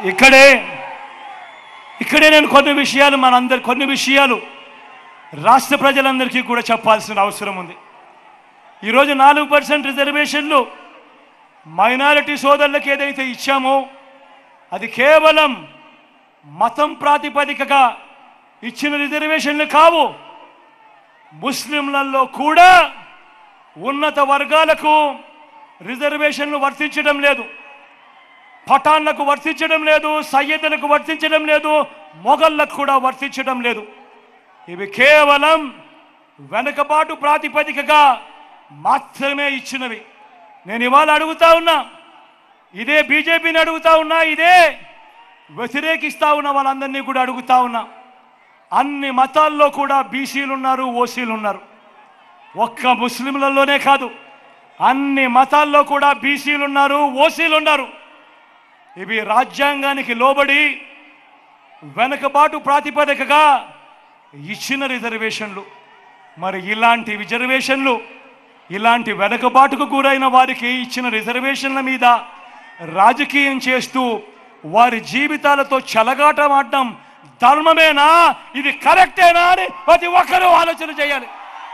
ఇక్కడే నేను కొన్ని విషయాలు రాష్ట్ర ప్రజలందరికీ కూడా చెప్పాల్సిన అవసరం ఉంది. ఈరోజు 4% రిజర్వేషన్లు మైనారిటీ సోదరులకు ఏదైతే ఇచ్చామో అది కేవలం మతం ప్రాతిపదికగా ఇచ్చిన రిజర్వేషన్లు కావు. ముస్లింలలో కూడా ఉన్నత వర్గాలకు రిజర్వేషన్లు వర్తించడం లేదు, పఠాన్లకు వర్తించడం లేదు, సయ్యదులకు వర్తించడం లేదు, మొఘళ్లకు కూడా వర్తించడం లేదు. ఇవి కేవలం వెనుకబాటు ప్రాతిపదికగా మాత్రమే ఇచ్చినవి. నేను ఇవాళ అడుగుతా ఉన్నా, ఇదే బీజేపీని అడుగుతా ఉన్నా, ఇదే వ్యతిరేకిస్తా ఉన్న వాళ్ళందరినీ కూడా అడుగుతా ఉన్నా. అన్ని మతాల్లో కూడా బీసీలు ఉన్నారు, ఓసీలు ఉన్నారు. ఒక్క ముస్లింలలోనే కాదు, అన్ని మతాల్లో కూడా బీసీలు ఉన్నారు, ఓసీలు ఉన్నారు. ఇవి రాజ్యాంగానికి లోబడి వెనుకబాటు ప్రాతిపదికగా ఇచ్చిన రిజర్వేషన్లు. మరి ఇలాంటి రిజర్వేషన్లు, ఇలాంటి వెనుకబాటుకు గురైన వారికి ఇచ్చిన రిజర్వేషన్ల మీద రాజకీయం చేస్తూ వారి జీవితాలతో చెలగాటమాడడం ధర్మమేనా? ఇది కరెక్టేనా అని ప్రతి ఒక్కరూ ఆలోచన చేయాలి.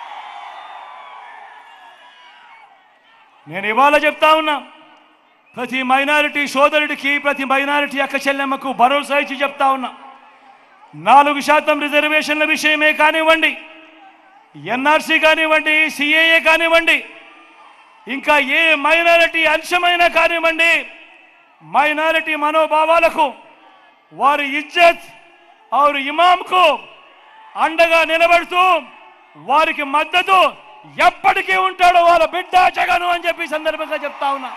నేను ఇవాళ చెప్తా ఉన్నా, ప్రతి మైనారిటీ సోదరుడికి, ప్రతి మైనారిటీ అక్క చెల్లెమ్మకు భరోసా ఇచ్చి చెప్తా ఉన్నా, 4% రిజర్వేషన్ల విషయమే కానివ్వండి, ఎన్ఆర్సీ కానివ్వండి, సిఏఏ కానివ్వండి, ఇంకా ఏ మైనారిటీ అంశమైనా కానివ్వండి, మైనారిటీ మనోభావాలకు, వారి ఇజ్జత్ और ఇమాంకు అండగా నిలబడుతూ వారికి మద్దతు ఎప్పటికీ ఉంటాడో వాళ్ళ బిడ్డ జగను అని చెప్పి సందర్భంగా చెప్తా ఉన్నా.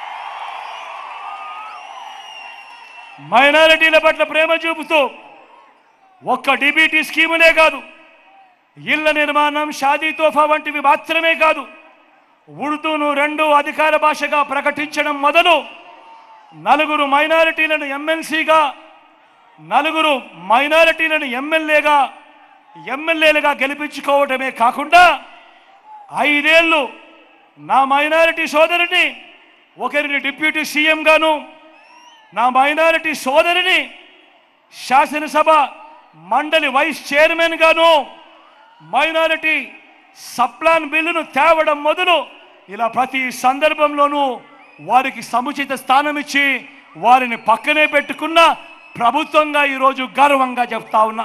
మైనారిటీల పట్ల ప్రేమ చూపుతూ ఒక్క డిబిటీ స్కీమునే కాదు, ఇళ్ల నిర్మాణం, షాదీ తోఫా వంటివి మాత్రమే కాదు, ఉర్దూను 2 అధికార భాషగా ప్రకటించడం మొదలు 4 మైనారిటీలను ఎమ్మెల్సీగా, 4 మైనారిటీలను ఎమ్మెల్యేలుగా గెలిపించుకోవటమే కాకుండా 5 ఏళ్ళు నా మైనారిటీ సోదరిని ఒకరిని డిప్యూటీ సీఎం గాను, నా మైనారిటీ సోదరిని శాసనసభ మండలి వైస్ చైర్మన్ గాను, మైనారిటీ సప్లాన్ బిల్లును తేవడం మొదలు ఇలా ప్రతి సందర్భంలోనూ వారికి సముచిత స్థానం ఇచ్చి వారిని పక్కనే పెట్టుకున్న ప్రభుత్వంగా ఈరోజు గర్వంగా చెప్తా ఉన్నా.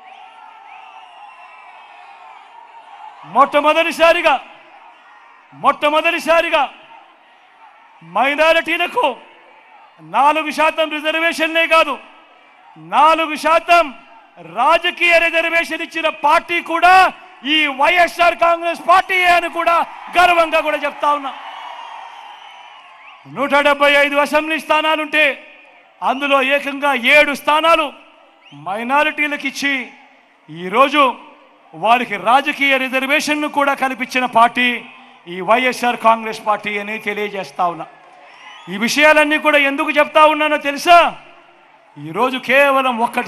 మొట్టమొదటిసారిగా మైనారిటీలకు 4% రిజర్వేషన్లే కాదు, 4% రాజకీయ రిజర్వేషన్ ఇచ్చిన పార్టీ కూడా ఈ వైఎస్ఆర్ కాంగ్రెస్ పార్టీ అని కూడా గర్వంగా కూడా చెప్తా ఉన్నా. 175 అసెంబ్లీ స్థానాలుంటే అందులో ఏకంగా 7 స్థానాలు మైనారిటీలకు ఇచ్చి ఈరోజు వారికి రాజకీయ రిజర్వేషన్ను కూడా కల్పించిన పార్టీ ఈ వైఎస్ఆర్ కాంగ్రెస్ పార్టీ అని తెలియజేస్తా ఉన్నా. ఈ విషయాలన్నీ కూడా ఎందుకు చెప్తా ఉన్నానో తెలుసా? ఈరోజు కేవలం ఒక్కటి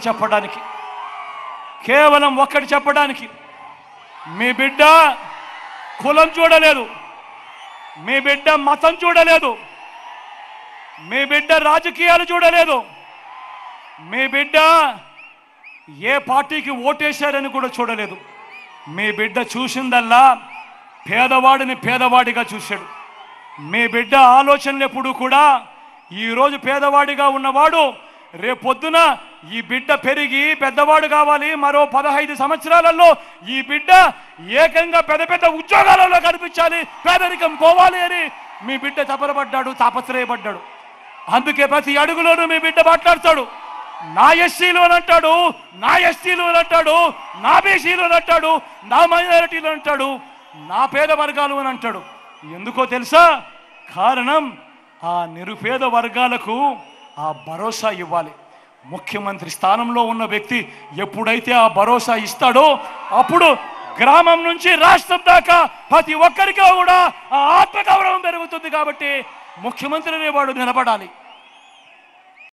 చెప్పడానికి, మీ బిడ్డ కులం చూడలేదు, మీ బిడ్డ మతం చూడలేదు, మీ బిడ్డ రాజకీయాలు చూడలేదు, మీ బిడ్డ ఏ పార్టీకి ఓటేశారని కూడా చూడలేదు. మీ బిడ్డ చూసిందల్లా పేదవాడిని పేదవాడిగా చూశాడు. మీ బిడ్డ ఆలోచనలు ఎప్పుడు కూడా ఈరోజు పేదవాడిగా ఉన్నవాడు రేపొద్దున ఈ బిడ్డ పెరిగి పెద్దవాడు కావాలి, మరో 15 సంవత్సరాలలో ఈ బిడ్డ ఏకంగా పెద్ద ఉద్యోగాలలో కనిపించాలి, పేదరికం పోవాలి అని మీ బిడ్డ తపనపడ్డాడు, తాపత్రయపడ్డాడు. అందుకే ప్రతి అడుగులోనూ మీ బిడ్డ మాట్లాడతాడు, నా ఎస్సీలు అని అంటాడు, నా ఎస్టీలు అని అంటాడు, నా బీసీలు అని అంటాడు, నా మైనారిటీలు అంటాడు, నా పేద వర్గాలు అని అంటాడు. ఎందుకో తెలుసా? కారణం ఆ నిరుపేద వర్గాలకు ఆ భరోసా ఇవ్వాలి. ముఖ్యమంత్రి స్థానంలో ఉన్న వ్యక్తి ఎప్పుడైతే ఆ భరోసా ఇస్తాడో అప్పుడు గ్రామం నుంచి రాష్ట్రం దాకా ప్రతి ఒక్కరికి కూడా ఆ ఆత్మగౌరవం పెరుగుతుంది. కాబట్టి ముఖ్యమంత్రి అనేవాడు నిలబడాలి.